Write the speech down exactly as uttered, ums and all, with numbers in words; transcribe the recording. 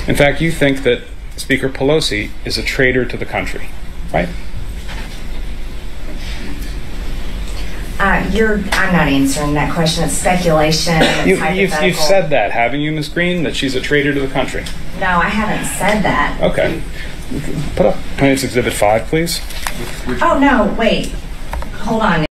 In fact, you think that Speaker Pelosi is a traitor to the country, right? Uh, you're, I'm not answering that question. It's speculation. It's You, hypothetical. you've, you've said that, haven't you, Miz Greene, that she's a traitor to the country? No, I haven't said that. Okay. Put up Plaintiff's Exhibit five, please. Oh, no, wait. Hold on.